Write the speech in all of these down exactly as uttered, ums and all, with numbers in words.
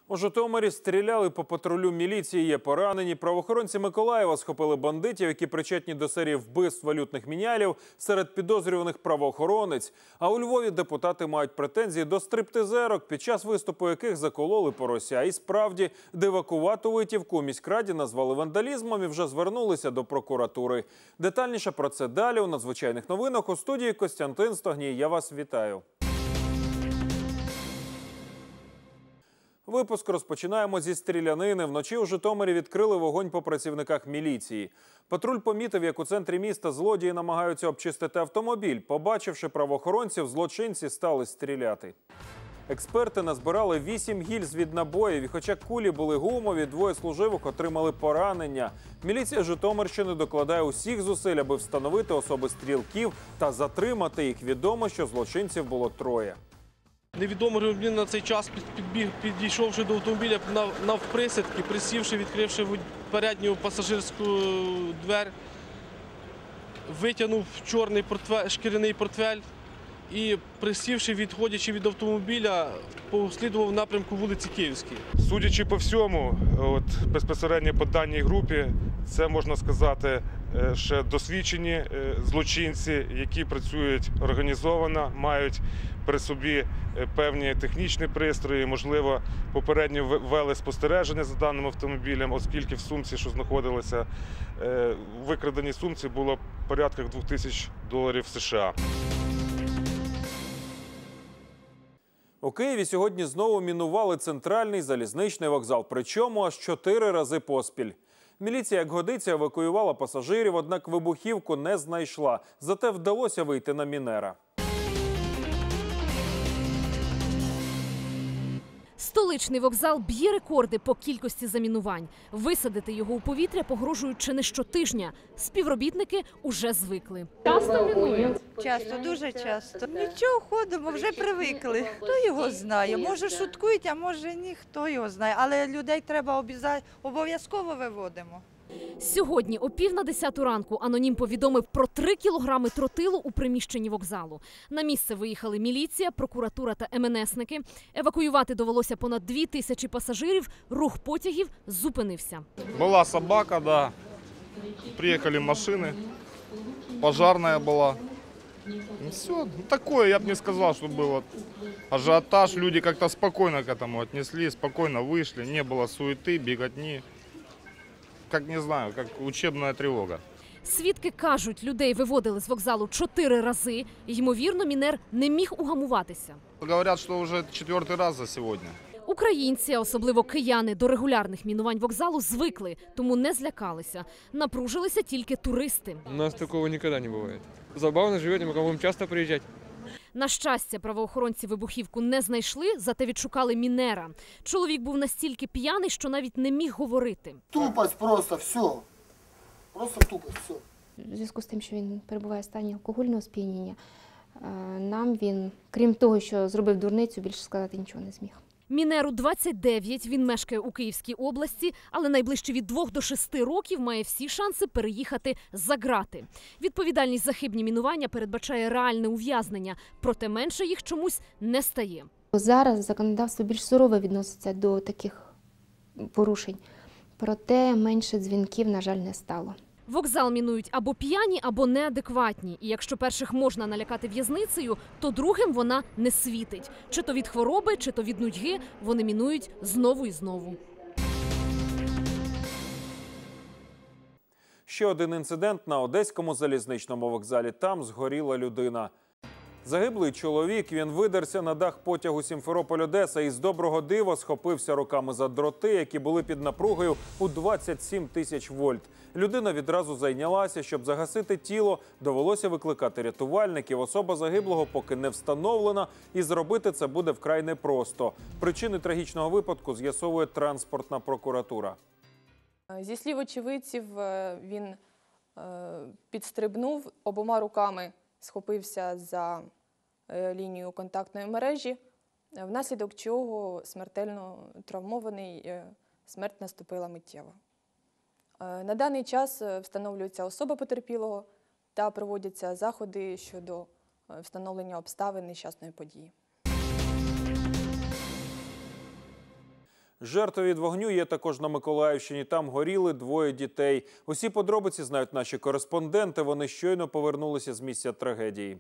У Житомирі стріляли по патрулю міліції, є поранені. Правоохоронці Миколаєва схопили бандитів, які причетні до серії вбивств валютних мінялів. Серед підозрюваних правоохоронець. А у Львові депутати мають претензії до стриптизерок, під час виступу яких закололи порося. І справді, дивакувату витівку у міськраді назвали вандалізмом і вже звернулися до прокуратури. Детальніше про це далі у надзвичайних новинах. У студії Костянтин Стогній. Я вас вітаю. Випуск розпочинаємо зі стрілянини. Вночі у Житомирі відкрили вогонь по працівниках міліції. Патруль помітив, як у центрі міста злодії намагаються обчистити автомобіль. Побачивши правоохоронців, злочинці стали стріляти. Експерти назбирали вісім гільз від набоїв. І хоча кулі були гумові, двоє служивих отримали поранення. Міліція Житомирщини докладає усіх зусиль, аби встановити особи стрілків та затримати їх. Відомо, що злочинців було троє. Невідомий громадянин на цей час підбіг, підійшовши до автомобіля навприсядки, присівши, відкривши передню пасажирську двері, витягнув чорний портфель, шкіряний портфель і, присівши, відходячи від автомобіля, послідував в напрямку вулиці Київській. Судячи по всьому, от, безпосередньо по даній групі, це, можна сказати, ще досвідчені злочинці, які працюють організовано, мають при собі певні технічні пристрої, можливо, попередньо вели спостереження за даним автомобілем, оскільки в сумці, що знаходилася, в викраденій сумці було порядка двох тисяч доларів США. У Києві сьогодні знову мінували центральний залізничний вокзал, причому аж чотири рази поспіль. Міліція, як годиться, евакуювала пасажирів, однак вибухівку не знайшла. Зате вдалося вийти на мінера. Столичний вокзал б'є рекорди по кількості замінувань. Висадити його у повітря погрожують чи не щотижня. Співробітники уже звикли. Часто мінують? Часто, дуже часто. Нічого, ходимо, вже привикли. Хто його знає? Може шуткують, а може ні, хто його знає. Але людей треба обов'язково виводимо. Сьогодні о пів на десяту ранку анонім повідомив про три кілограми тротилу у приміщенні вокзалу. На місце виїхали міліція, прокуратура та ем ен есники. Евакуювати довелося понад дві тисячі пасажирів. Рух потягів зупинився. Була собака, да. Приїхали машини, пожарна була. Все, такое, я б не сказав, що був ажіотаж. Люди як-то спокійно к этому отнесли, спокійно вийшли, не було суети, біготні. Як, не знаю, як учебна тривога. Свідки кажуть, людей виводили з вокзалу чотири рази. Ймовірно, мінер не міг угамуватися. Говорять, що вже четвертий раз за сьогодні. Українці, а особливо кияни, до регулярних мінувань вокзалу звикли, тому не злякалися. Напружилися тільки туристи. У нас такого ніколи не буває. Забавно живете, ми будемо часто приїжджати. На щастя, правоохоронці вибухівку не знайшли, зате відшукали мінера. Чоловік був настільки п'яний, що навіть не міг говорити. Тупость просто, все. Просто тупость, все. У зв'язку з тим, що він перебуває в стані алкогольного сп'яніння, нам він, крім того, що зробив дурницю, більше сказати нічого не зміг. Мінеру двадцять дев'ять, він мешкає у Київській області, але найближче від двох до шести років має всі шанси переїхати за ґрати. Відповідальність за хибні мінування передбачає реальне ув'язнення, проте менше їх чомусь не стає. Зараз законодавство більш сурово відноситься до таких порушень, проте менше дзвінків, на жаль, не стало. Вокзал мінують або п'яні, або неадекватні. І якщо перших можна налякати в'язницею, то другим вона не світить. Чи то від хвороби, чи то від нудьги вони мінують знову і знову. Ще один інцидент на Одеському залізничному вокзалі. Там згоріла людина. Загиблий чоловік, він видерся на дах потягу Сімферополь-Одеса і з доброго дива схопився руками за дроти, які були під напругою у двадцять сім тисяч вольт. Людина відразу зайнялася. Щоб загасити тіло, довелося викликати рятувальників. Особа загиблого поки не встановлена, і зробити це буде вкрай непросто. Причини трагічного випадку з'ясовує транспортна прокуратура. Зі слів очевидців, він підстрибнув, обома руками схопився за лінію контактної мережі, внаслідок чого смертельно травмований, смерть наступила миттєво. На даний час встановлюється особа потерпілого та проводяться заходи щодо встановлення обставин нещасної події. Жертви від вогню є також на Миколаївщині. Там горіли двоє дітей. Усі подробиці знають наші кореспонденти. Вони щойно повернулися з місця трагедії.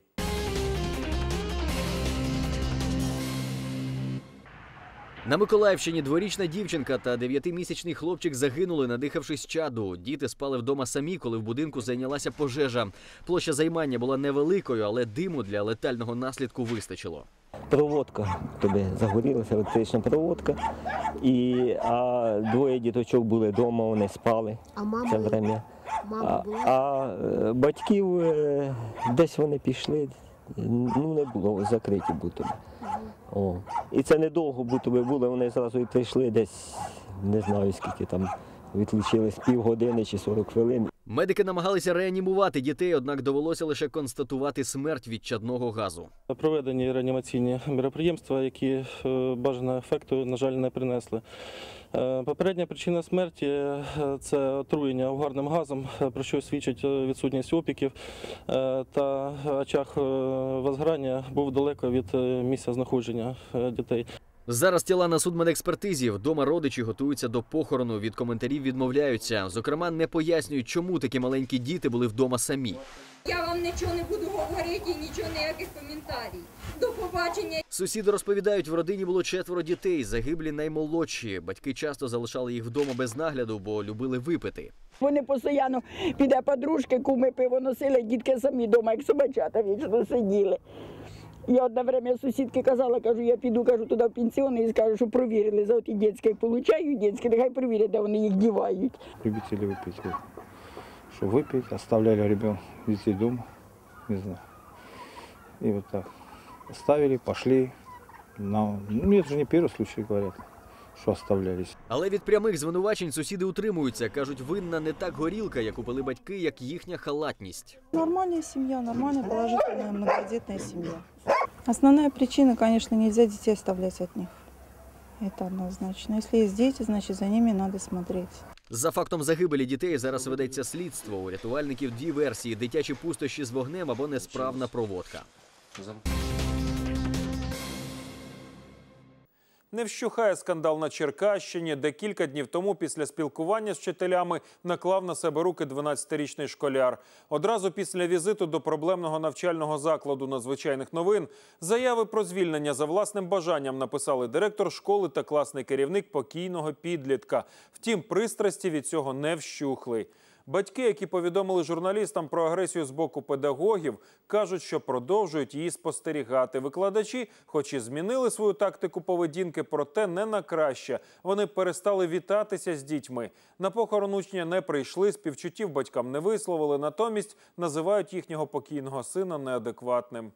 На Миколаївщині дворічна дівчинка та дев'ятимісячний хлопчик загинули, надихавшись чаду. Діти спали вдома самі, коли в будинку зайнялася пожежа. Площа займання була невеликою, але диму для летального наслідку вистачило. Проводка тобі загорілася, електрична проводка, і, а двоє діточок були вдома, вони спали А мама, це время. мама А, була? а е, батьків е, десь вони пішли, ну не було, закриті будто. О. І це недовго будто би було, вони зразу і прийшли десь, не знаю скільки там, відлучились півгодини чи сорок хвилин. Медики намагалися реанімувати дітей, однак довелося лише констатувати смерть від чадного газу. Проведені реанімаційні міроприємства, які бажаного ефекту, на жаль, не принесли. Попередня причина смерті – це отруєння угарним газом, про що свідчить відсутність опіків, та очаг возгорання був далеко від місця знаходження дітей. Зараз тіла на судмедекспертизі. Вдома родичі готуються до похорону. Від коментарів відмовляються. Зокрема, не пояснюють, чому такі маленькі діти були вдома самі. Я вам нічого не буду говорити і нічого, ніяких коментарів. До побачення. Сусіди розповідають, в родині було четверо дітей, загиблі наймолодші. Батьки часто залишали їх вдома без нагляду, бо любили випити. Вони постійно, піде подружки, куми пиво носили, дітки самі вдома, як собачата, вічно сиділи. Я одне время сусідки казала, кажу, я піду, кажу, туди в пенсіон і скажу, що провірили за оті дітські, як получають дітські, нехай провірять, де вони їх дівають. Любители выпить, что выпить, оставляли ребенка детей дома, не знаю. И вот так оставили, пошли. На... Ну, это же не первый случай, говорят, що оставлялись. Але від прямих звинувачень сусіди утримуються. Кажуть, винна не так горілка, яку пили батьки, як їхня халатність. Нормальная семья, нормальная положительная многодетная семья. Основная причина, конечно, нельзя детей оставлять от них. Это однозначно. Если есть дети, значит за ними надо смотреть. За фактом загибелі дітей зараз ведеться слідство. У рятувальників дві версії – дитячі пустощі з вогнем або несправна проводка. Не вщухає скандал на Черкащині, де кілька днів тому після спілкування з вчителями наклав на себе руки дванадцятирічний школяр. Одразу після візиту до проблемного навчального закладу «Надзвичайних новин» заяви про звільнення за власним бажанням написали директор школи та класний керівник покійного підлітка. Втім, пристрасті від цього не вщухли. Батьки, які повідомили журналістам про агресію з боку педагогів, кажуть, що продовжують її спостерігати. Викладачі, хоч і змінили свою тактику поведінки, проте не на краще. Вони перестали вітатися з дітьми. На похорон учня не прийшли, співчуттів батькам не висловили, натомість називають їхнього покійного сина неадекватним.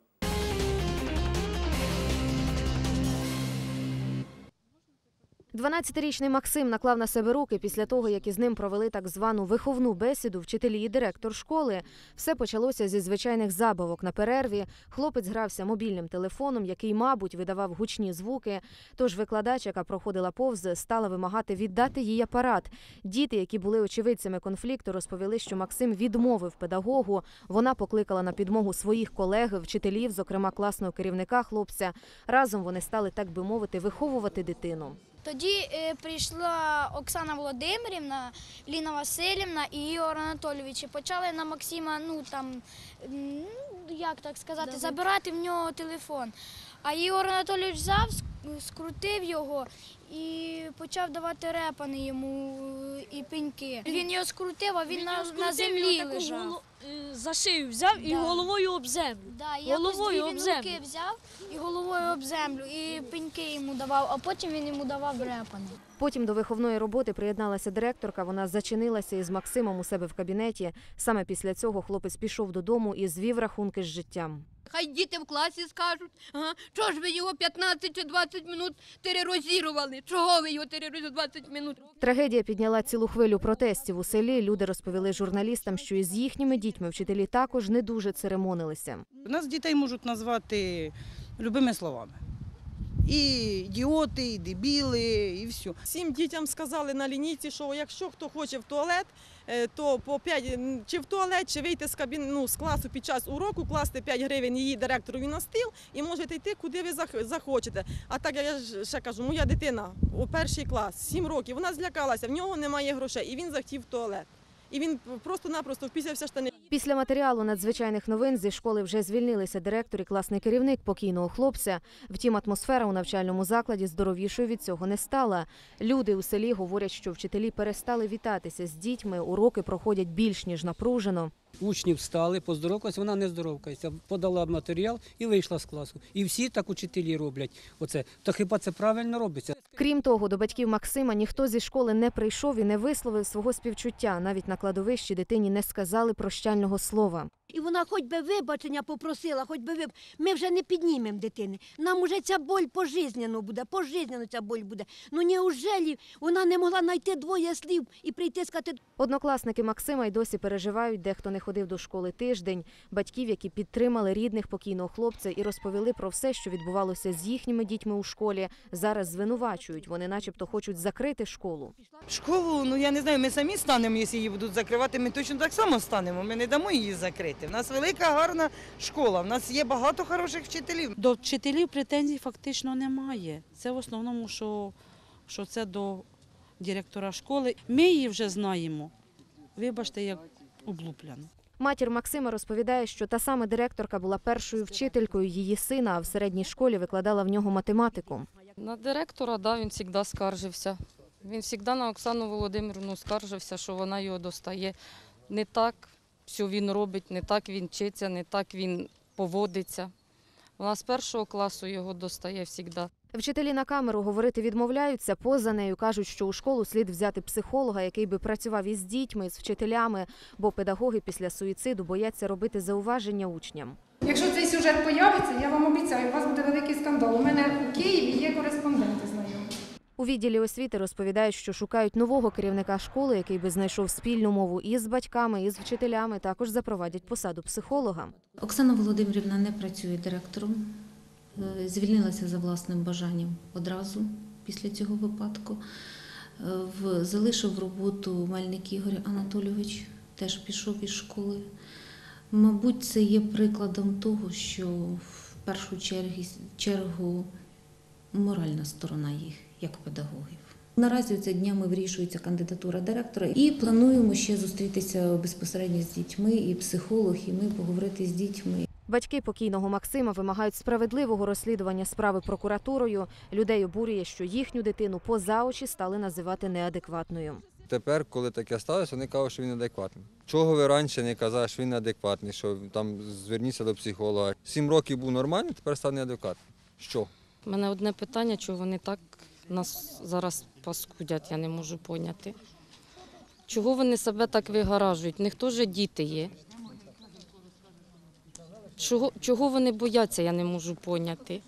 дванадцятирічний Максим наклав на себе руки після того, як із ним провели так звану виховну бесіду вчителі і директор школи. Все почалося зі звичайних забавок на перерві. Хлопець грався мобільним телефоном, який, мабуть, видавав гучні звуки. Тож викладач, яка проходила повз, стала вимагати віддати їй апарат. Діти, які були очевидцями конфлікту, розповіли, що Максим відмовив педагогу. Вона покликала на підмогу своїх колег, вчителів, зокрема класного керівника хлопця. Разом вони стали, так би мовити, виховувати дитину. Тоді е, прийшла Оксана Володимирівна, Ліна Васильівна і Ігор Анатолійович. І почали на Максима, ну там, як так сказати, Давид. забирати в нього телефон. А Ігор Анатолійович взяв, скрутив його і почав давати репани йому і пеньки. Він його скрутив, а він, він на, на землі лежав. Голу... За шию взяв да. і головою об землю. Да, головою об землю. Він руки взяв і головою об землю, і пеньки йому давав, а потім він йому давав репани. Потім до виховної роботи приєдналася директорка, вона зачинилася із Максимом у себе в кабінеті. Саме після цього хлопець пішов додому і звів рахунки з життям. Хай діти в класі скажуть, ага, чого ж ви його п'ятнадцять чи двадцять минут тероризували, чого ви його тероризували двадцять минут? Трагедія підняла цілу хвилю протестів у селі. Люди розповіли журналістам, що із їхніми дітьми вчителі також не дуже церемонилися. Нас дітей можуть назвати любими словами. І ідіоти, і дебіли, і все. Всім дітям сказали на лінійці, що якщо хто хоче в туалет, то по п'ять, чи в туалет, чи вийти з кабін, ну, з класу під час уроку, класти п'ять гривень її директорові на стіл і можете йти, куди ви захочете. А так, я ж ще кажу, моя дитина у перший клас, сім років, вона злякалася, в нього немає грошей, і він захотів в туалет. І він просто-напросто впісявся штани. Після матеріалу надзвичайних новин зі школи вже звільнилися директор і класний керівник покійного хлопця. Втім, атмосфера у навчальному закладі здоровішою від цього не стала. Люди у селі говорять, що вчителі перестали вітатися з дітьми, уроки проходять більш ніж напружено. Учні встали, поздоровкалися, вона не здоровкається, подала матеріал і вийшла з класу. І всі так учителі роблять оце. То хіба це правильно робиться? Крім того, до батьків Максима ніхто зі школи не прийшов і не висловив свого співчуття. Навіть на кладовищі дитині не сказали прощального слова. І вона хоч би вибачення попросила, хоч би виб... Ми вже не піднімемо дитини. Нам уже ця боль пожизненно буде, пожизненно ця боль буде. Ну неужели вона не могла знайти двоє слів і прийти сказати... Однокласники Максима й досі переживають, дехто не ходив до школи тиждень. Батьків, які підтримали рідних покійного хлопця і розповіли про все, що відбувалося з їхніми дітьми у школі, зараз звинувачують. Вони начебто хочуть закрити школу. Школу, ну я не знаю, ми самі станемо, якщо її будуть закривати, ми точно так само станемо, ми не дамо її закрити. У нас велика, гарна школа, у нас є багато хороших вчителів. До вчителів претензій фактично немає. Це в основному, що, що це до директора школи. Ми її вже знаємо, вибачте, як облупляну. Матір Максима розповідає, що та сама директорка була першою вчителькою її сина, а в середній школі викладала в нього математику. На директора, да, він завжди скаржився. Він завжди на Оксану Володимирівну скаржився, що вона його достає не так. Все він робить, не так він вчиться, не так він поводиться. Вона з першого класу його достає завжди. Вчителі на камеру говорити відмовляються. Поза нею кажуть, що у школу слід взяти психолога, який би працював із дітьми, з вчителями, бо педагоги після суїциду бояться робити зауваження учням. Якщо цей сюжет появиться, я вам обіцяю, у вас буде великий скандал. У мене у Києві є кореспонденти знайомі. У відділі освіти розповідають, що шукають нового керівника школи, який би знайшов спільну мову і з батьками, і з вчителями. Також запровадять посаду психолога. Оксана Володимирівна не працює директором. Звільнилася за власним бажанням одразу після цього випадку. Залишив роботу Мельник Ігор Анатолійович, теж пішов із школи. Мабуть, це є прикладом того, що в першу чергу моральна сторона їх, як педагогів. Наразі це днями вирішується кандидатура директора і плануємо ще зустрітися безпосередньо з дітьми, і психолог, і ми поговорити з дітьми. Батьки покійного Максима вимагають справедливого розслідування справи прокуратурою. Людей обурює, що їхню дитину поза очі стали називати неадекватною. Тепер, коли таке сталося, вони кажуть, що він адекватний. Чого ви раніше не казали, що він неадекватний, що там зверніться до психолога. Сім років був нормальний, тепер став неадекватним. Що? У мене одне питання, чого вони так нас зараз паскудять, я не можу поняти. Чого вони себе так вигаражують? В них теж діти є. Чого, чого вони бояться, я не можу поняти.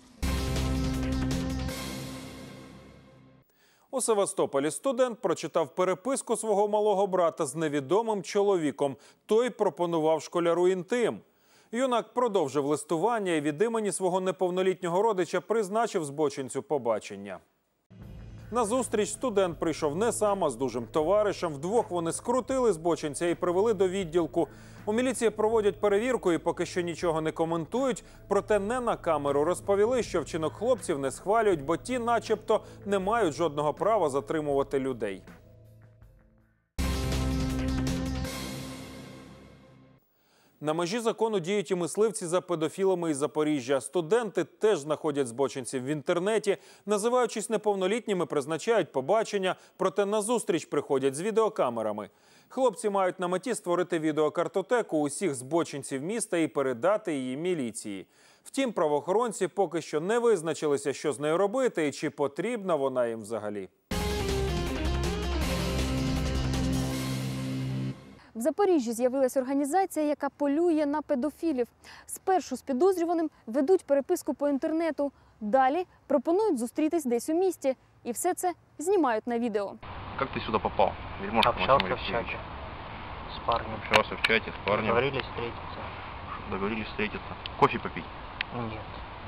У Севастополі студент прочитав переписку свого малого брата з невідомим чоловіком. Той пропонував школяру інтим. Юнак продовжив листування і від імені свого неповнолітнього родича призначив збочинцю побачення. На зустріч студент прийшов не сам, а з дужим товаришем. Вдвох вони скрутили збочинця і привели до відділку. У міліції проводять перевірку і поки що нічого не коментують. Проте не на камеру розповіли, що вчинок хлопців не схвалюють, бо ті начебто не мають жодного права затримувати людей. На межі закону діють і мисливці за педофілами із Запоріжжя. Студенти теж знаходять збочинців в інтернеті. Називаючись неповнолітніми, призначають побачення, проте на зустріч приходять з відеокамерами. Хлопці мають на меті створити відеокартотеку усіх збочинців міста і передати її міліції. Втім, правоохоронці поки що не визначилися, що з нею робити і чи потрібна вона їм взагалі. В Запоріжжі з'явилася організація, яка полює на педофілів. Спершу з підозрюваним ведуть переписку по інтернету. Далі пропонують зустрітись десь у місті. І все це знімають на відео. Як ти сюди попав? Общался в чате с парнем. Общался в чате с парнем. Договорились встретиться. Договорились встретиться. Кофе попить? Нет.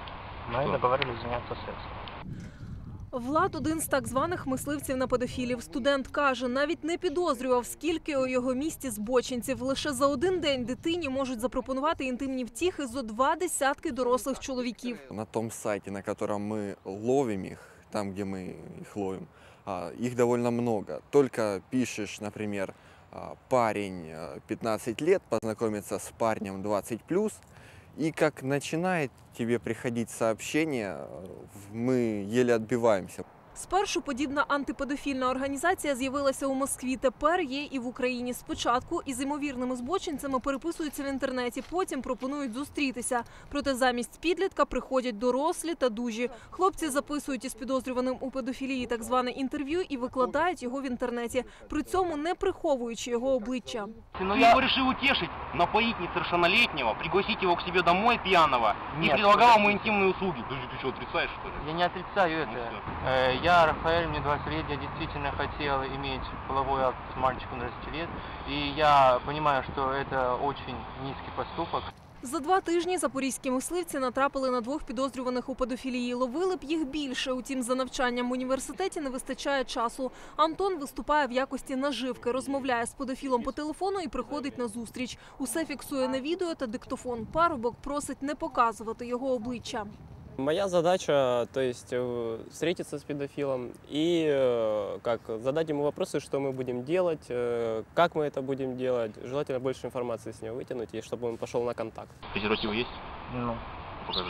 Мы договорились заняться сексом. Влад – один з так званих мисливців на педофілів. Студент каже, навіть не підозрював, скільки у його місті збочинців. Лише за один день дитині можуть запропонувати інтимні втіхи зо два десятки дорослих чоловіків. На том сайте, на котором мы ловим их, там, где мы их ловим, их довольно много. Только пишешь, например, парень пятнадцать лет, познакомиться с парнем двадцать плюс, и как начинает тебе приходить сообщение, мы еле отбиваемся. Спершу подібна антипедофільна організація з'явилася у Москві, тепер є і в Україні. Спочатку із ймовірними збочинцями переписуються в інтернеті, потім пропонують зустрітися. Проте замість підлітка приходять дорослі та дужі. Хлопці записують із підозрюваним у педофілії так зване інтерв'ю і викладають його в інтернеті, при цьому не приховуючи його обличчя. Но я его решил утешить, напоить несовершеннолетнего, пригласить его к себе домой пьяного и предлагал ему интимные услуги. Ты, ты что, отрицаешь, что ли? Я не отрицаю это. Я, Рафаэль, мне двадцать лет, я действительно хотел иметь половой акт с мальчиком двадцати лет. И я понимаю, что это очень низкий поступок. За два тижні запорізькі мисливці натрапили на двох підозрюваних у педофілії. Ловили б їх більше, утім за навчанням в університеті не вистачає часу. Антон виступає в якості наживки, розмовляє з педофілом по телефону і приходить на зустріч. Усе фіксує на відео та диктофон. Парубок просить не показувати його обличчя. Моя задача, то есть, встретиться с педофилом и как, задать ему вопросы, что мы будем делать, как мы это будем делать. Желательно больше информации с него вытянуть, и чтобы он пошел на контакт. Презервативы есть? Ну. Покажи.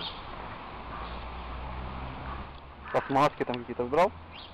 А смазки там какие-то брал?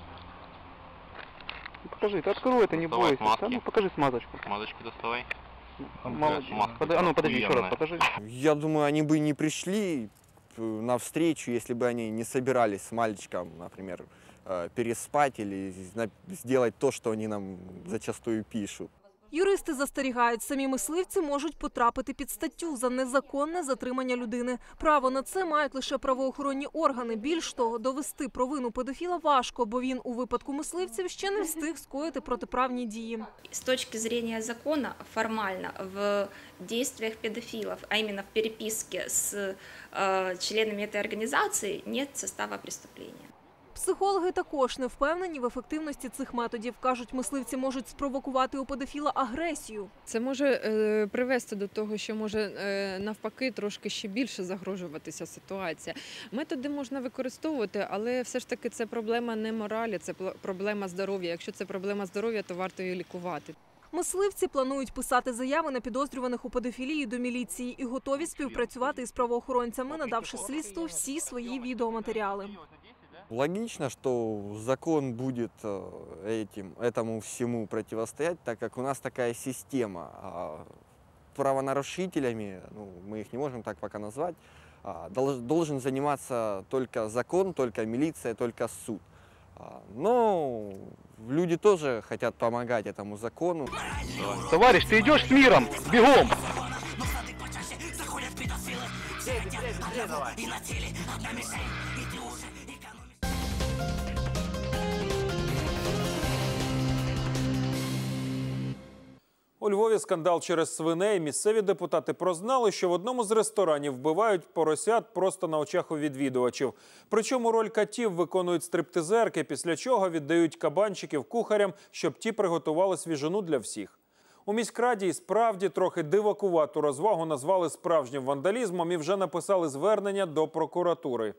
Покажи, ты открой это, не Доставай бойся. смазки. Да, ну, покажи смазочку. Смазочки доставай. Молодец. Смазка Под- А ну подожди, еще раз охуенная. покажи. Я думаю, они бы не пришли навстречу, если бы они не собирались с мальчиком, например, переспать или сделать то, что они нам зачастую пишут. Юристи застерігають, самі мисливці можуть потрапити під статтю за незаконне затримання людини. Право на це мають лише правоохоронні органи. Більш того, довести провину педофіла важко, бо він у випадку мисливців ще не встиг скоїти протиправні дії. С точки зрения закона, формально в действиях педофилов, а именно в переписке с э, членами этой организации, нет состава преступления. Психологи також не впевнені в ефективності цих методів. Кажуть, мисливці можуть спровокувати у педофіла агресію. Це може е, привести до того, що може е, навпаки трошки ще більше загрожуватися ситуація. Методи можна використовувати, але все ж таки це проблема не моралі, це проблема здоров'я. Якщо це проблема здоров'я, то варто її лікувати. Мисливці планують писати заяви на підозрюваних у педофілії до міліції і готові співпрацювати із правоохоронцями, надавши слідству всі свої відеоматеріали. Логично, что закон будет этим, этому всему противостоять, так как у нас такая система. Правонарушителями, ну, мы их не можем так пока назвать, должен заниматься только закон, только милиция, только суд. Но люди тоже хотят помогать этому закону. Товарищ, ты идешь с миром, бегом! У Львові скандал через свиней. Місцеві депутати прознали, що в одному з ресторанів вбивають поросят просто на очах у відвідувачів. Причому роль котів виконують стриптизерки, після чого віддають кабанчиків кухарям, щоб ті приготували свіжину для всіх. У міськраді і справді трохи дивакувату розвагу назвали справжнім вандалізмом і вже написали звернення до прокуратури.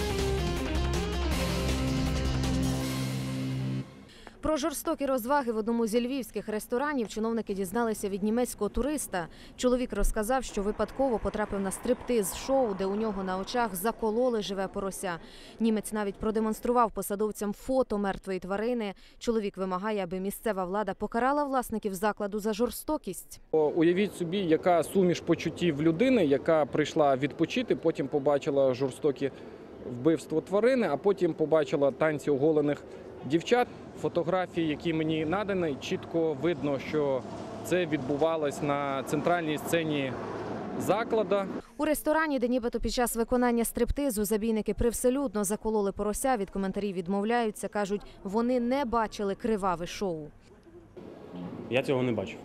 Про жорстокі розваги в одному зі львівських ресторанів чиновники дізналися від німецького туриста. Чоловік розказав, що випадково потрапив на стриптиз-шоу, де у нього на очах закололи живе порося. Німець навіть продемонстрував посадовцям фото мертвої тварини. Чоловік вимагає, аби місцева влада покарала власників закладу за жорстокість. Уявіть собі, яка суміш почуттів людини, яка прийшла відпочити, потім побачила жорстокі вбивство тварини, а потім побачила танці оголених дівчат. Фотографії, які мені надані, чітко видно, що це відбувалось на центральній сцені закладу. У ресторані, де нібито під час виконання стриптизу забійники привселюдно закололи порося, від коментарів відмовляються. Кажуть, вони не бачили криваве шоу. Я цього не бачив.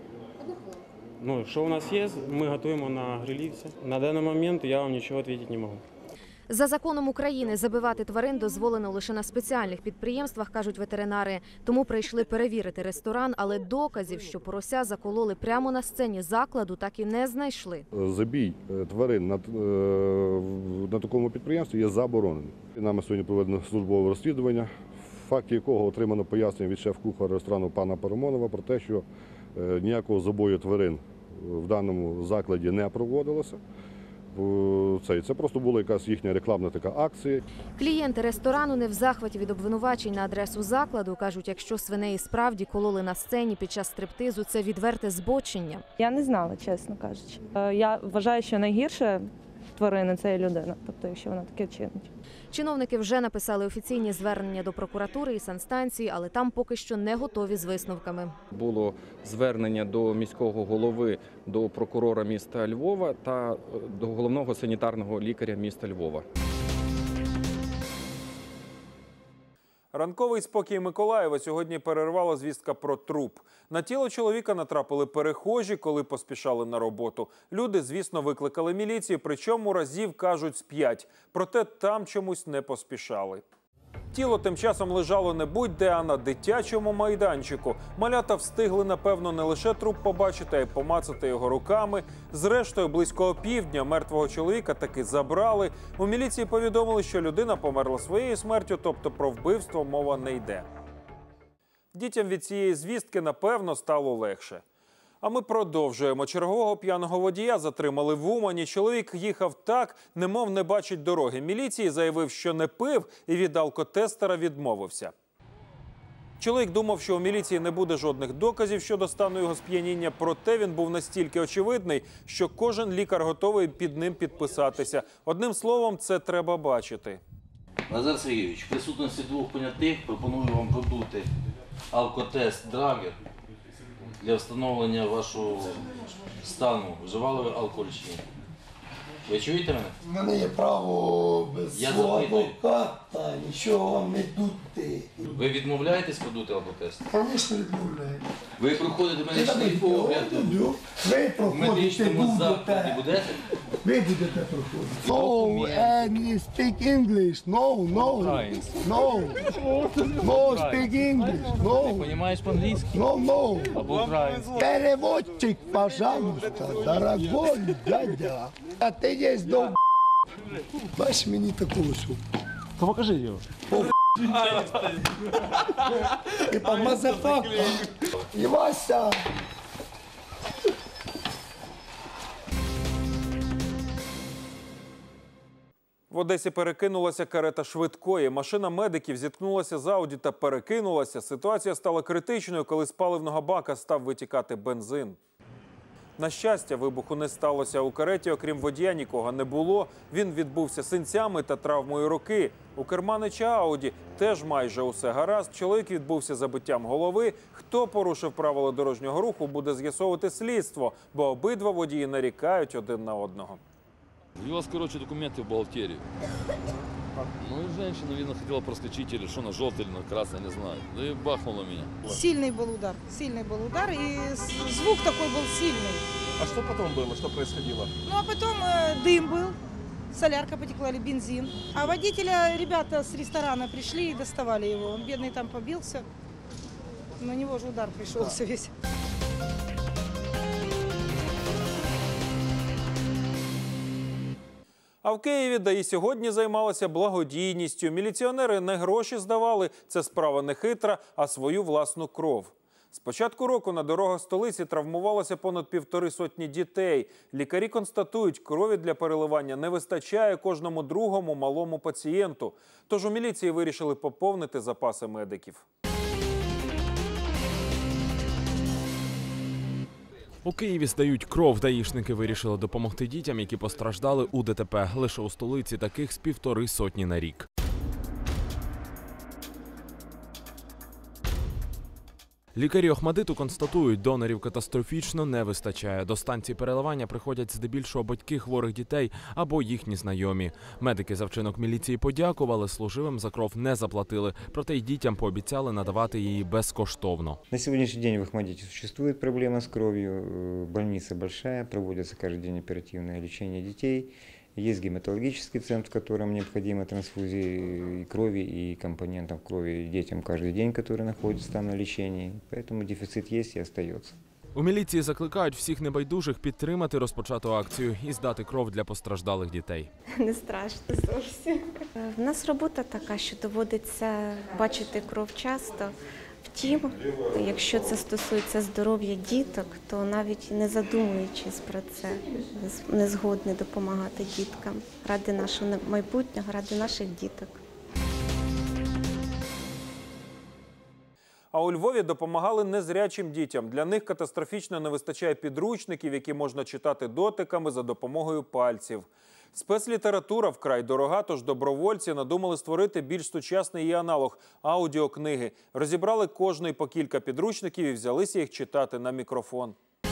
Ну, що у нас є, ми готуємо на грилі все. На даний момент я вам нічого відповідати не можу. За законом України забивати тварин дозволено лише на спеціальних підприємствах, кажуть ветеринари. Тому прийшли перевірити ресторан, але доказів, що порося закололи прямо на сцені закладу, так і не знайшли. Забій тварин на, на такому підприємстві є заборонений. Нами сьогодні проведено службове розслідування, в факті якого отримано пояснення від шеф-кухаря ресторану пана Парамонова про те, що ніякого забою тварин в даному закладі не проводилося. Це, це просто була якась їхня рекламна така акція. Клієнти ресторану не в захваті від обвинувачень на адресу закладу. Кажуть, якщо свиней справді кололи на сцені під час стриптизу, це відверте збочення. Я не знала, чесно кажучи. Я вважаю, що найгірше тварини – це людина, тобто якщо вона таке чинить. Чиновники вже написали офіційні звернення до прокуратури і санстанції, але там поки що не готові з висновками. Було звернення до міського голови, до прокурора міста Львова та до головного санітарного лікаря міста Львова. Ранковий спокій Миколаєва сьогодні перервала звістка про труп. На тіло чоловіка натрапили перехожі, коли поспішали на роботу. Люди, звісно, викликали міліцію, причому разів, кажуть, з п'ять. Проте там чомусь не поспішали. Тіло тим часом лежало не будь-де, а на дитячому майданчику. Малята встигли, напевно, не лише труп побачити, а й помацати його руками. Зрештою, близько опівдня мертвого чоловіка таки забрали. У міліції повідомили, що людина померла своєю смертю, тобто про вбивство мова не йде. Дітям від цієї звістки, напевно, стало легше. А ми продовжуємо. Чергового п'яного водія затримали в Умані. Чоловік їхав так, немов не бачить дороги. Міліції заявив, що не пив і від алкотестера відмовився. Чоловік думав, що у міліції не буде жодних доказів щодо стану його сп'яніння, проте він був настільки очевидний, що кожен лікар готовий під ним підписатися. Одним словом, це треба бачити. Назар Сергійович, в присутності двох понятих пропоную вам продути алкотест Драгер для встановлення вашого стану. Вживали ви алкоголь чи ні? Ви чуєте мене? У мене є право без Я свого запитую. адвоката нічого вам не дути. Ви відмовляєтесь продути алкотест? Звісно, відмовляю. Ви проходите медичний Я огляд буду. Ви в проходите, медичному закладі будете. будете? Ви будете проходити. No, and speak English. No, no. No. No, speak English. No. Понимаешь по-английски? No, no. Або українськи? Переводчик, пожалуйста, дорогой дядя. А ти є до бачиш мені таку що. То покажи його. Типа мазафака. Івася. В Одесі перекинулася карета швидкої. Машина медиків зіткнулася з Ауді та перекинулася. Ситуація стала критичною, коли з паливного бака став витікати бензин. На щастя, вибуху не сталося. У кареті, окрім водія, нікого не було. Він відбувся синцями та травмою руки. У керманича Ауді теж майже усе гаразд. Чоловік відбувся забиттям голови. Хто порушив правила дорожнього руху, буде з'ясовувати слідство, бо обидва водії нарікають один на одного. У вас, короче, документы в бухгалтерии. Ну и женщина, видно, хотела проскочить или что, на желтый или на красный, не знаю. Да и бахнула меня. Сильный был удар, сильный был удар, и звук такой был сильный. А что потом было, что происходило? Ну а потом э, дым был, солярка потекла или бензин. А водителя ребята с ресторана пришли и доставали его. Он бедный там побился, на него же удар пришелся весь. А в Києві ДАІ сьогодні займалася благодійністю. Міліціонери не гроші здавали, це справа не хитра, а свою власну кров. З початку року на дорогах столиці травмувалося понад півтори сотні дітей. Лікарі констатують, крові для переливання не вистачає кожному другому малому пацієнту. Тож у міліції вирішили поповнити запаси медиків. У Києві здають кров. Даїшники вирішили допомогти дітям, які постраждали у ДТП. Лише у столиці таких з півтори сотні на рік. Лікарі Охмадиту констатують, донорів катастрофічно не вистачає. До станції переливання приходять здебільшого батьки хворих дітей або їхні знайомі. Медики за вчинок міліції подякували, служивим за кров не заплатили. Проте й дітям пообіцяли надавати її безкоштовно. На сьогоднішній день в Охмадите существує проблема з кров'ю. Больниця велика, проводиться кожен день оперативне лікування дітей. Есть гематологический центр, в котором необходимы трансфузии и крови, и компонентов крови детям каждый день, которые находятся там на лечении. Поэтому дефицит есть и остается. У міліції закликають всіх небайдужих підтримати розпочату акцію і здати кров для постраждалих дітей. Не страшно зовсім. В нас робота така, що доводиться бачити кров часто. Втім, якщо це стосується здоров'я діток, то навіть не задумуючись про це, не згодні допомагати діткам. Ради нашого майбутнього, ради наших діток. А у Львові допомагали незрячим дітям. Для них катастрофічно не вистачає підручників, які можна читати дотиками за допомогою пальців. Спецлітература вкрай дорога, тож добровольці надумали створити більш сучасний її аналог – аудіокниги. Розібрали кожний по кілька підручників і взялися їх читати на мікрофон.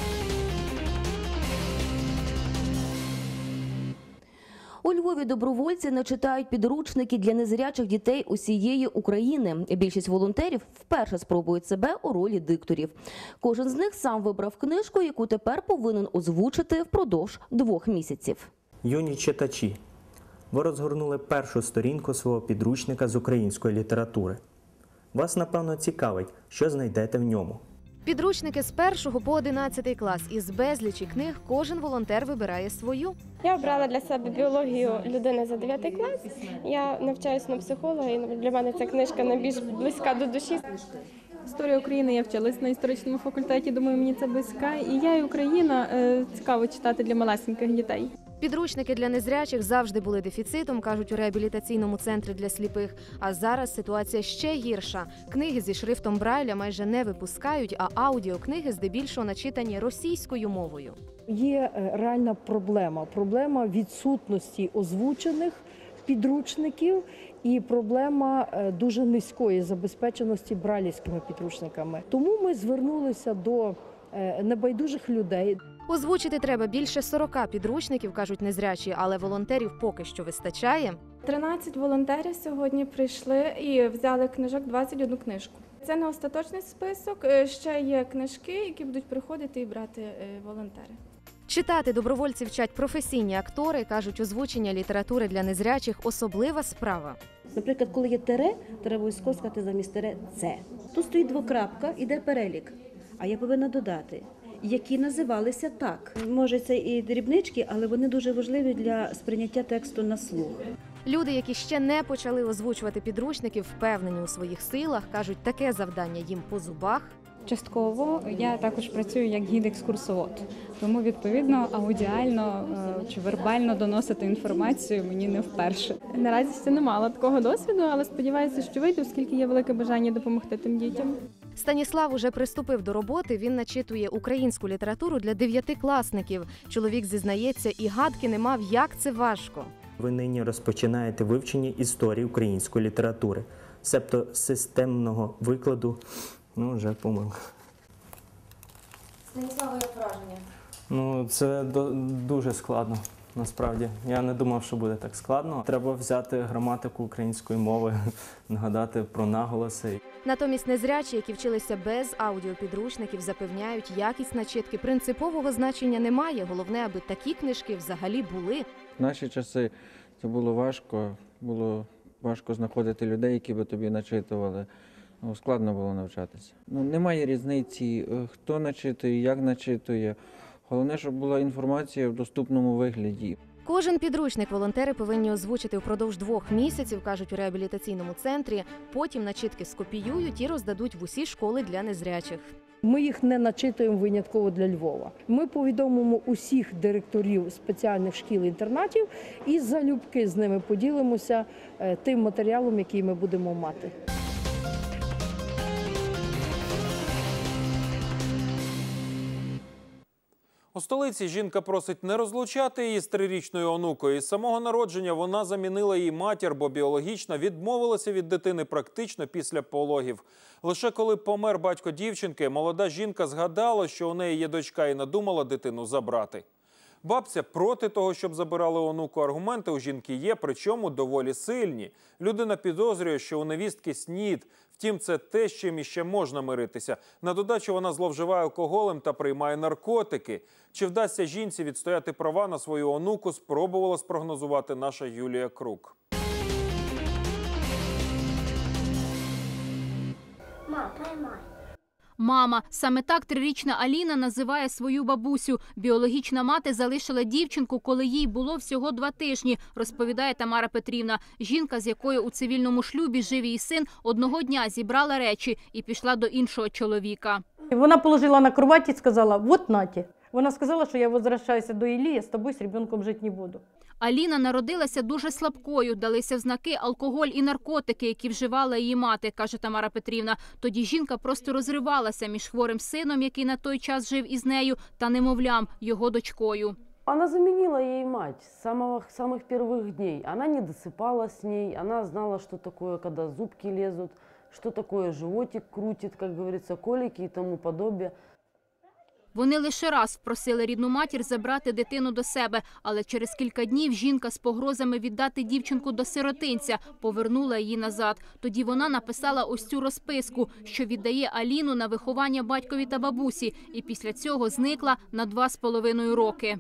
У Львові добровольці начитають підручники для незрячих дітей усієї України. Більшість волонтерів вперше спробують себе у ролі дикторів. Кожен з них сам вибрав книжку, яку тепер повинен озвучити впродовж двох місяців. Юні читачі, ви розгорнули першу сторінку свого підручника з української літератури. Вас, напевно, цікавить, що знайдете в ньому. Підручники з першого по одинадцятий клас. Із безлічі книг кожен волонтер вибирає свою. Я обрала для себе біологію людини за дев'ятий клас. Я навчаюся на психолога, і для мене ця книжка найбільш близька до душі. Історія України, я вчилась на історичному факультеті, думаю, мені це близька. І я, і Україна, цікаво читати для малесеньких дітей. Підручники для незрячих завжди були дефіцитом, кажуть у реабілітаційному центрі для сліпих. А зараз ситуація ще гірша. Книги зі шрифтом Брайля майже не випускають, а аудіокниги здебільшого начитані російською мовою. Є реальна проблема. Проблема відсутності озвучених підручників і проблема дуже низької забезпеченості брайлівськими підручниками. Тому ми звернулися до небайдужих людей. Озвучити треба більше сорока підручників, кажуть незрячі, але волонтерів поки що вистачає. тринадцять волонтерів сьогодні прийшли і взяли книжок двадцять одну книжку. Це не остаточний список, ще є книжки, які будуть приходити і брати волонтери. Читати добровольці вчать професійні актори, кажуть, озвучення літератури для незрячих – особлива справа. Наприклад, коли є тире, треба обов'язково сказати замість тире «це». Тут стоїть двокрапка, іде перелік, а я повинна додати, які називалися так. Може, це і дрібнички, але вони дуже важливі для сприйняття тексту на слух. Люди, які ще не почали озвучувати підручники, впевнені у своїх силах, кажуть, таке завдання їм по зубах. Частково я також працюю як гід-екскурсовод, тому відповідно аудіально чи вербально доносити інформацію мені не вперше. Наразі ще не мала такого досвіду, але сподіваюся, що вийду, оскільки є велике бажання допомогти тим дітям. Станіслав уже приступив до роботи, він начитує українську літературу для дев'ятикласників. Чоловік зізнається, і гадки не мав, як це важко. Ви нині розпочинаєте вивчення історії української літератури, себто системного викладу. Ну, вже помилка. Станіслава, як враження? Ну, це до, дуже складно, насправді. Я не думав, що буде так складно. Треба взяти граматику української мови, нагадати про наголоси. Натомість незрячі, які вчилися без аудіопідручників, запевняють, якість начитки принципового значення немає. Головне, аби такі книжки взагалі були. В наші часи це було важко. Було важко знаходити людей, які би тобі начитували. Ну, складно було навчатися. Ну, немає різниці, хто начитує, як начитує. Головне, щоб була інформація в доступному вигляді. Кожен підручник волонтери повинні озвучити впродовж двох місяців, кажуть у реабілітаційному центрі. Потім начитки скопіюють і роздадуть в усі школи для незрячих. Ми їх не начитуємо винятково для Львова. Ми повідомимо усіх директорів спеціальних шкіл-інтернатів і залюбки з ними поділимося тим матеріалом, який ми будемо мати. У столиці жінка просить не розлучати її з трирічною онукою. Із самого народження вона замінила їй матір, бо біологічна відмовилася від дитини практично після пологів. Лише коли помер батько дівчинки, молода жінка згадала, що у неї є дочка, і надумала дитину забрати. Бабця проти того, щоб забирали онуку. Аргументи у жінки є, причому доволі сильні. Людина підозрює, що у невістки СНІД. Втім, це те, з чим іще можна миритися. На додачу вона зловживає алкоголем та приймає наркотики. Чи вдасться жінці відстояти права на свою онуку, спробувала спрогнозувати наша Юлія Крук. Мама, поймай. Мама. Саме так трирічна Аліна називає свою бабусю. Біологічна мати залишила дівчинку, коли їй було всього два тижні, розповідає Тамара Петрівна. Жінка, з якою у цивільному шлюбі жив її син, одного дня зібрала речі і пішла до іншого чоловіка. Вона положила на кровать і сказала: «Вот нате». Вона сказала, що я возвращаюся до Іллі, я з тобою, з ребенком жити не буду. Аліна народилася дуже слабкою, далися в знаки алкоголь і наркотики, які вживала її мати, каже Тамара Петрівна. Тоді жінка просто розривалася між хворим сином, який на той час жив із нею, та немовлям, його дочкою. Она заменила ей мать с самых, самых первых дней. Она не досыпала с ней, она знала, что такое, когда зубки лезут, что такое животик крутит, как говорится, колики и тому подобное. Вони лише раз просили рідну матір забрати дитину до себе, але через кілька днів жінка з погрозами віддати дівчинку до сиротинця повернула її назад. Тоді вона написала ось цю розписку, що віддає Аліну на виховання батькові та бабусі, і після цього зникла на два з половиною роки.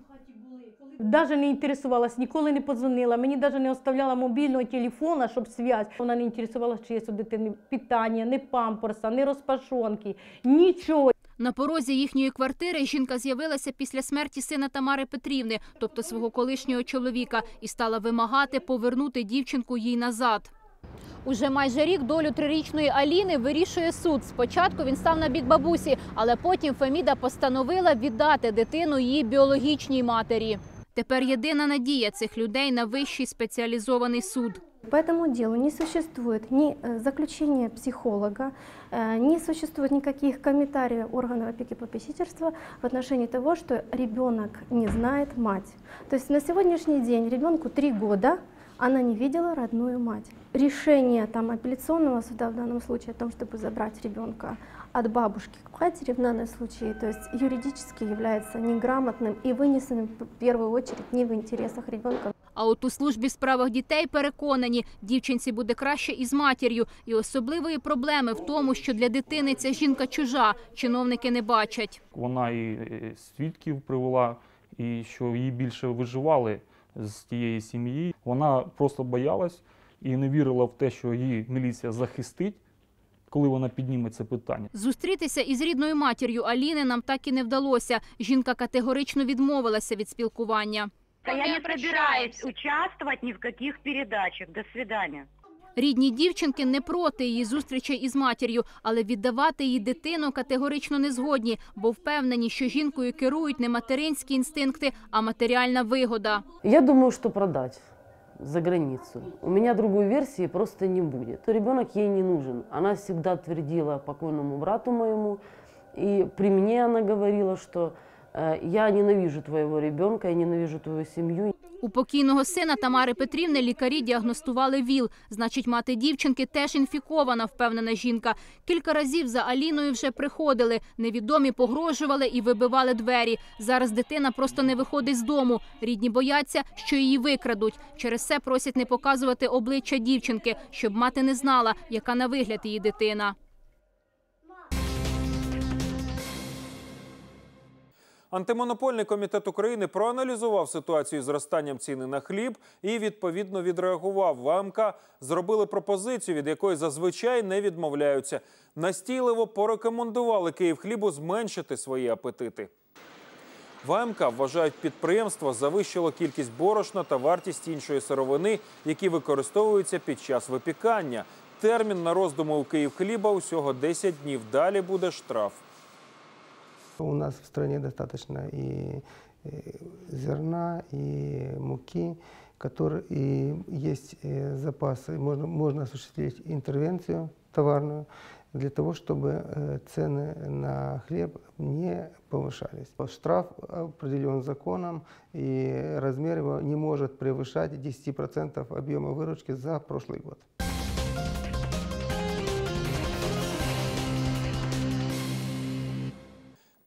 Навіть не інтересувалась, ніколи не подзвонила, мені навіть не оставляла мобільного телефона, щоб зв'язь. Вона не інтересувалася, чи є у дитини питання, ні памперса, ні розпашонки, нічого. На порозі їхньої квартири жінка з'явилася після смерті сина Тамари Петрівни, тобто свого колишнього чоловіка, і стала вимагати повернути дівчинку їй назад. Уже майже рік долю трирічної Аліни вирішує суд. Спочатку він став на бік бабусі, але потім Феміда постановила віддати дитину її біологічній матері. Тепер єдина надія цих людей на вищий спеціалізований суд. По этому делу не существует ни заключения психолога, не существует никаких комментариев органов опеки и попечительства в отношении того, что ребенок не знает мать. То есть на сегодняшний день ребенку три года, она не видела родную мать. Решение там, апелляционного суда в данном случае о том, чтобы забрать ребенка от бабушки к матери в данном случае, то есть юридически является неграмотным и вынесенным в первую очередь не в интересах ребенка. А от у службі в справах дітей переконані, дівчинці буде краще із матір'ю. І особливої проблеми в тому, що для дитини ця жінка чужа, чиновники не бачать. Вона і свідків привела, і що її більше виживали з тієї сім'ї. Вона просто боялась і не вірила в те, що її міліція захистить, коли вона підніме це питання. Зустрітися із рідною матір'ю Аліни нам так і не вдалося. Жінка категорично відмовилася від спілкування. Я не собираюсь участвовать ни в каких передачах. До свидания. Рідні дівчинки не проти її зустрічей із матір'ю, але віддавати її дитину категорично не згодні, бо впевнені, що жінкою керують не материнські інстинкти, а матеріальна вигода. Я думаю, что продать за границу. У меня другой версии просто не будет. Ребенок ей не нужен. Она всегда твердила покойному брату моему, и при мне она говорила, что я ненавижу твоего ребенка, я ненавижу твою сім'ю. У покійного сина Тамари Петрівни лікарі діагностували ВІЛ. Значить, мати дівчинки теж інфікована, впевнена жінка. Кілька разів за Аліною вже приходили. Невідомі погрожували і вибивали двері. Зараз дитина просто не виходить з дому. Рідні бояться, що її викрадуть. Через це просять не показувати обличчя дівчинки, щоб мати не знала, яка на вигляд її дитина. Антимонопольний комітет України проаналізував ситуацію з зростанням ціни на хліб і, відповідно, відреагував. В АМК зробили пропозицію, від якої зазвичай не відмовляються. Настійливо порекомендували Київхлібу зменшити свої апетити. В АМК вважають, підприємство завищило кількість борошна та вартість іншої сировини, які використовуються під час випікання. Термін на роздуми у Київхліба усього десять днів. Далі буде штраф. У нас в стране достаточно и зерна, и муки, которые, и есть запасы. Можно, можно осуществить интервенцию товарную для того, чтобы цены на хлеб не повышались. Штраф определен законом, и размер его не может превышать десяти процентов объема выручки за прошлый год.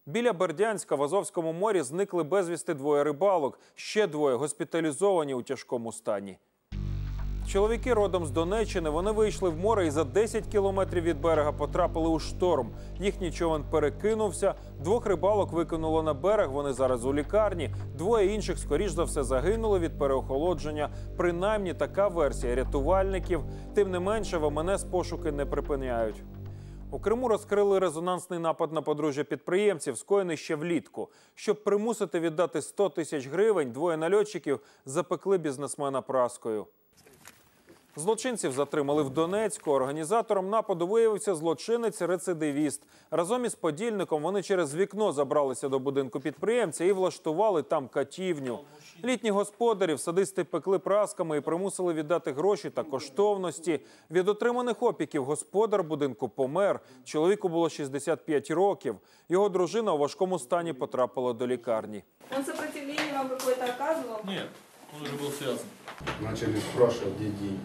Біля Бердянська в Азовському морі зникли безвісти двоє рибалок. Ще двоє госпіталізовані у тяжкому стані. Чоловіки родом з Донеччини, вони вийшли в море і за десять кілометрів від берега потрапили у шторм. Їхній човен перекинувся, двох рибалок викинуло на берег, вони зараз у лікарні. Двоє інших, скоріш за все, загинули від переохолодження. Принаймні така версія рятувальників. Тим не менше, в ем ен ес пошуки не припиняють. У Криму розкрили резонансний напад на подружжя підприємців, скоєний ще влітку. Щоб примусити віддати сто тисяч гривень, двоє нальотчиків запекли бізнесмена праскою. Злочинців затримали в Донецьку. Організатором нападу виявився злочинець-рецидивіст. Разом із подільником вони через вікно забралися до будинку підприємця і влаштували там катівню. Літні господарів садисти пекли прасками і примусили віддати гроші та коштовності. Від отриманих опіків господар будинку помер. Чоловіку було шістдесят п'ять років. Його дружина у важкому стані потрапила до лікарні. Он сопротивление вам какое-то оказывал? Нет, он уже был связан. Начали спрашивать, где деньги.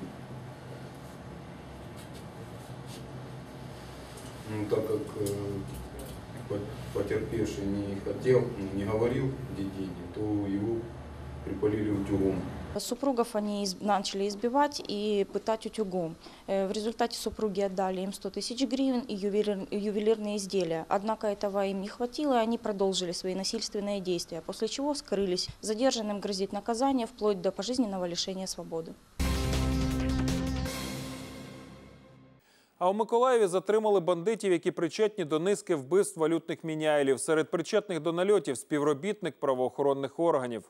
Ну, так как э, потерпевший не хотел, не говорил, где деньги, то его припалили утюгом. Супругов они из, начали избивать и пытать утюгом. В результате супруги отдали им сто тысяч гривен и ювелир, ювелирные изделия. Однако этого им не хватило, и они продолжили свои насильственные действия, после чего скрылись. Задержанным грозит наказание вплоть до пожизненного лишения свободы. А у Миколаєві затримали бандитів, які причетні до низки вбивств валютних міняйлів. Серед причетних до нальотів – співробітник правоохоронних органів.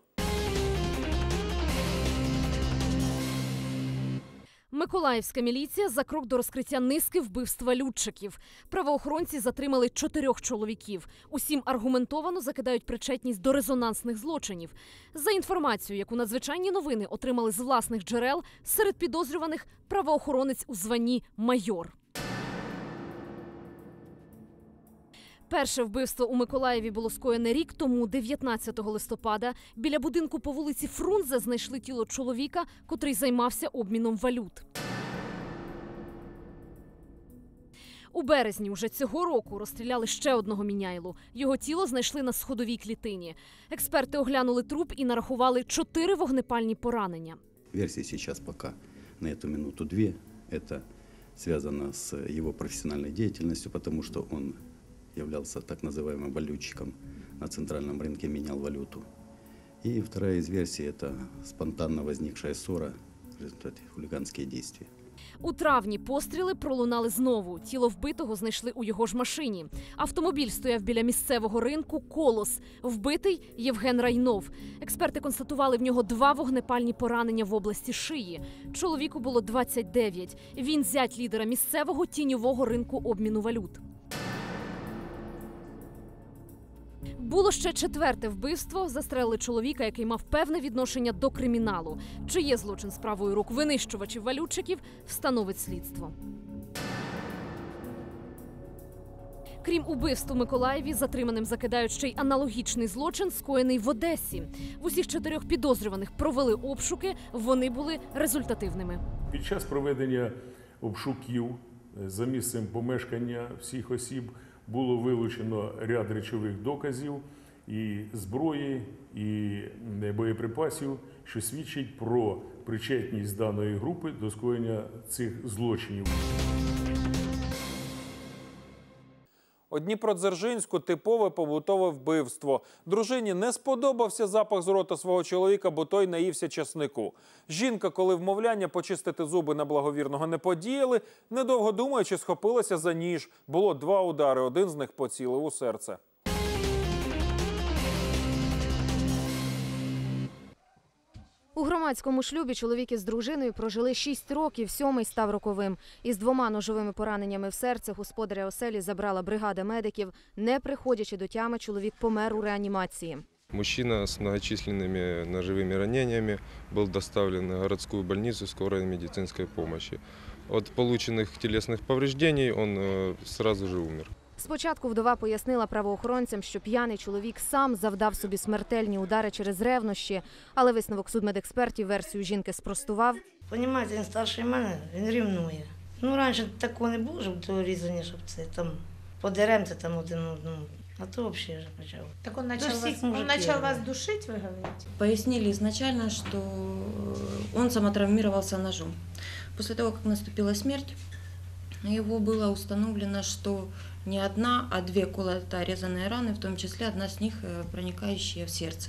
Миколаївська міліція за крок до розкриття низки вбивств валютчиків. Правоохоронці затримали чотирьох чоловіків. Усім аргументовано закидають причетність до резонансних злочинів. За інформацією, яку надзвичайні новини отримали з власних джерел, серед підозрюваних правоохоронець у званні майор. Перше вбивство у Миколаєві було скоєне рік тому, дев'ятнадцятого листопада. Біля будинку по вулиці Фрунзе знайшли тіло чоловіка, котрий займався обміном валют. У березні уже цього року розстріляли ще одного міняйлу. Його тіло знайшли на сходовій клітині. Експерти оглянули труп і нарахували чотири вогнепальні поранення. Версии сейчас пока на эту минуту две. Это связано с его профессиональной деятельностью, потому что он являлся так называемым валютчиком на центральном рынке, менял валюту. И вторая из версий – это спонтанно возникшая ссора в результате хулиганские действия. У травні постріли пролунали знову. Тіло вбитого знайшли у його ж машині. Автомобіль стояв біля місцевого ринку «Колос». Вбитий Євген Райнов. Експерти констатували в нього два вогнепальні поранення в області шиї. Чоловіку було двадцять дев'ять. Він зять лідера місцевого тіньового ринку обміну валют. Було ще четверте вбивство. Застрелили чоловіка, який мав певне відношення до криміналу. Чи є злочин справою рук винищувачів-валютчиків, встановить слідство. Крім убивств у Миколаєві, затриманим закидають ще й аналогічний злочин, скоєний в Одесі. В усіх чотирьох підозрюваних провели обшуки, вони були результативними. Під час проведення обшуків за місцем помешкання всіх осіб було вилучено ряд речових доказів і зброї, і боєприпасів, що свідчить про причетність даної групи до скоєння цих злочинів. У Дніпродзержинську типове побутове вбивство. Дружині не сподобався запах з рота свого чоловіка, бо той наївся часнику. Жінка, коли вмовляння почистити зуби на благовірного не подіяли, недовго думаючи, схопилася за ніж. Було два удари, один з них поцілив у серце. У громадському шлюбі чоловік із дружиною прожили шість років, сьомий став роковим. Із двома ножовими пораненнями в серце господаря оселі забрала бригада медиків. Не приходячи до тями, чоловік помер у реанімації. Мужчина с многочисленными ножевыми ранениями был доставлен в городскую больницу скорой медицинской помощи. От полученных телесных повреждений он сразу же умер. Спочатку вдова пояснила правоохоронцям, що п'яний чоловік сам завдав собі смертельні удари через ревнощі, але висновок судмедекспертів версію жінки спростував. Понімаєте, він старший мене, він рівнує. Ну, раніше такого не було, щоб до різання, щоб це там подеремося там один одному. А то вообще же почему. Так он начал, Да вас, всех он мужиков. начал вас душить, вы говорите? Пояснили изначально, что он самотравмировался ножом. После того, как наступила смерть, его было установлено, что не одна, а две колото-резанные раны, в том числе одна с них проникающая в сердце.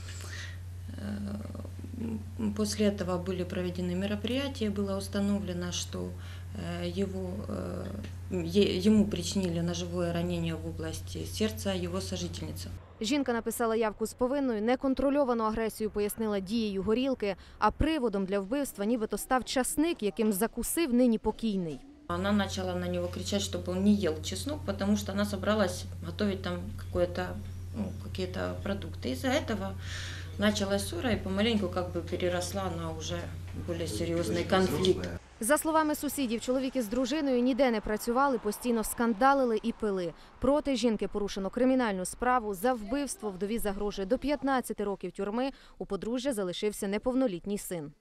После этого были проведены мероприятия, было установлено, что его, ему причинили ножевое ранение в области сердца его сожительница. Жінка написала явку з повинною, неконтрольовану агресію пояснила дією горілки, а приводом для вбивства нібито став часник, яким закусив нині покійний. Она начала на него кричать, чтобы он не ел чеснок, потому что она собралась готовить там какое-то, ну, какие-то продукты. Из-за этого началась ссора и помаленьку как бы переросла на уже более серьезный конфликт. За словами сусідів, чоловік із дружиною ніде не працювали, постійно скандалили і пили. Проти жінки порушено кримінальну справу. За вбивство вдові загрожує до п'ятнадцяти років тюрми. У подружжя залишився неповнолітній син.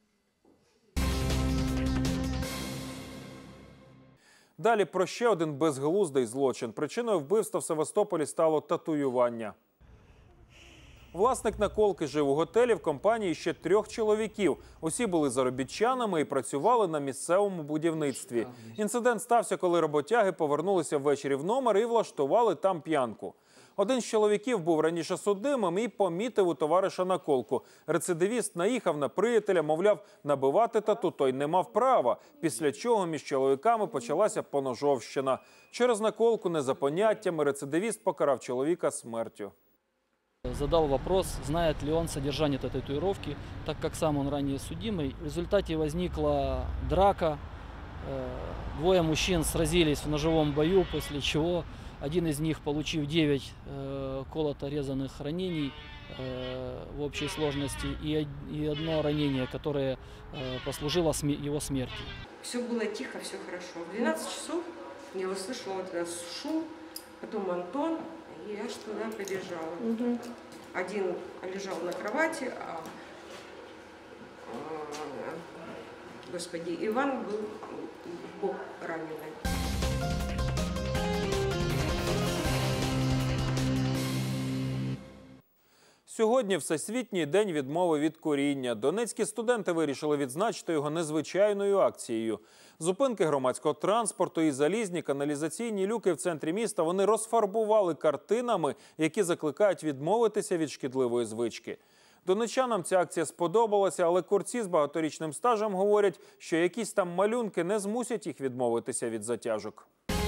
Далі про ще один безглуздий злочин. Причиною вбивства в Севастополі стало татуювання. Власник наколки жив у готелі в компанії ще трьох чоловіків. Усі були заробітчанами і працювали на місцевому будівництві. Інцидент стався, коли роботяги повернулися ввечері в номер і влаштували там п'янку. Один з чоловіків був раніше судимим і помітив у товариша наколку. Рецидивіст наїхав на приятеля, мовляв, набивати тату той не мав права, після чого між чоловіками почалася поножовщина. Через наколку не за поняттями рецидивіст покарав чоловіка смертю. Задал вопрос, знает ли он содержание этой татуировки, так как сам он ранее судимый. В результате возникла драка. Двое мужчин сразились в ножевом бою, после чего один из них, получив девять колото-резанных ранений в общей сложности, и одно ранение, которое послужило его смерти. Все было тихо, все хорошо. В двенадцать часов я услышала вот этот шум, потом Антон. И я аж туда побежала. Угу. Один лежал на кровати, а, а господи, Иван был в бок раненый. Сьогодні Всесвітній день відмови від куріння. Донецькі студенти вирішили відзначити його незвичайною акцією. Зупинки громадського транспорту і залізні каналізаційні люки в центрі міста вони розфарбували картинами, які закликають відмовитися від шкідливої звички. Донеччанам ця акція сподобалася, але курці з багаторічним стажем говорять, що якісь там малюнки не змусять їх відмовитися від затяжок.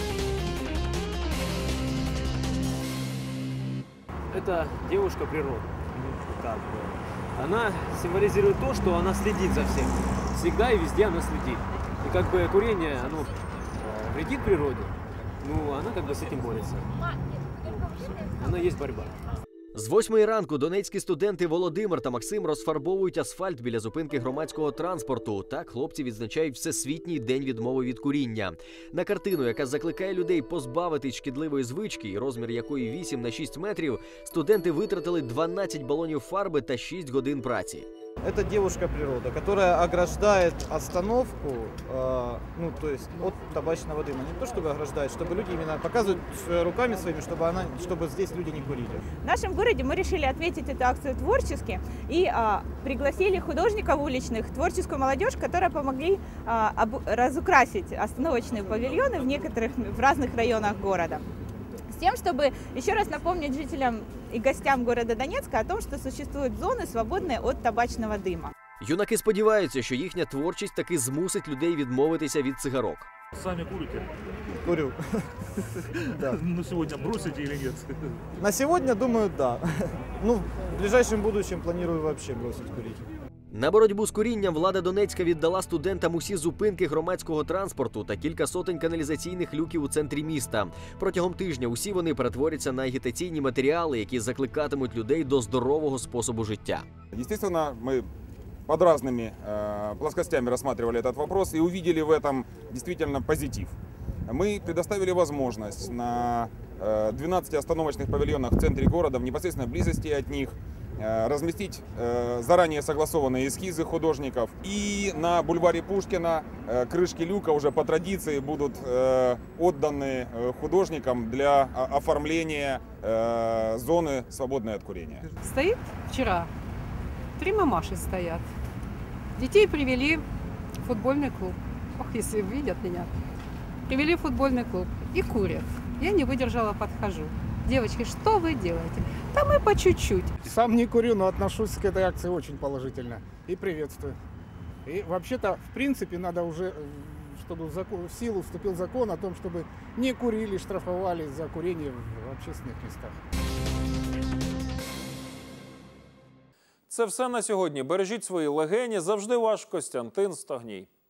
Это девушка природы. Как бы. Она символизирует то, что она следит за всем. Всегда и везде она следит. И как бы курение, оно вредит природе, ну она как бы с этим борется. Она есть борьба. З восьмої ранку донецькі студенти Володимир та Максим розфарбовують асфальт біля зупинки громадського транспорту. Так хлопці відзначають Всесвітній день відмови від куріння. На картину, яка закликає людей позбавитись шкідливої звички, розмір якої вісім на шість метрів, студенти витратили дванадцять балонів фарби та шість годин праці. Это девушка природа, которая ограждает остановку, э, ну то есть от табачного дыма. Не то чтобы ограждает, чтобы люди именно показывают руками своими, чтобы она, чтобы здесь люди не курили. В нашем городе мы решили ответить эту акцию творчески и а, пригласили художников уличных, творческую молодежь, которые помогли а, об, разукрасить остановочные павильоны в некоторых, в разных районах города. С тем, чтобы еще раз напомнить жителям и гостям города Донецка о том, что существуют зоны, свободные от табачного дыма. Юнаки сподіваються, що їхня творчість таки змусить людей відмовитися від цигарок. Сами курите? Курю. Да. Ну сегодня бросите или нет? На сегодня, думаю, да. Ну, в ближайшем будущем планирую вообще бросить курить. На боротьбу з курінням влада Донецька віддала студентам усі зупинки громадського транспорту та кілька сотень каналізаційних люків у центрі міста. Протягом тижня усі вони перетворяться на агітаційні матеріали, які закликатимуть людей до здорового способу життя. Естественно, мы под разными э, плоскостями рассматривали этот вопрос и увидели в этом действительно позитив. Мы предоставили возможность на э, двенадцати остановочных павильонах в центре города, в непосредственной близости от них, э, разместить э, заранее согласованные эскизы художников. И на бульваре Пушкина э, крышки люка уже по традиции будут э, отданы э, художникам для о- оформления э, зоны, свободной от курения. Стоит вчера, три мамаши стоят. Детей привели в футбольный клуб. Ох, если видят меня. Привели в футбольный клуб и курят. Я не выдержала, подхожу. Девочки, что вы делаете? Да мы по чуть-чуть. Сам не курю, но отношусь к этой акции очень положительно и приветствую. И вообще-то, в принципе, надо уже, чтобы в, закон, в силу вступил закон о том, чтобы не курили, штрафовали за курение в общественных местах. Це все на сьогодні. Бережіть свої легені. Завжди ваш Костянтин Стогній.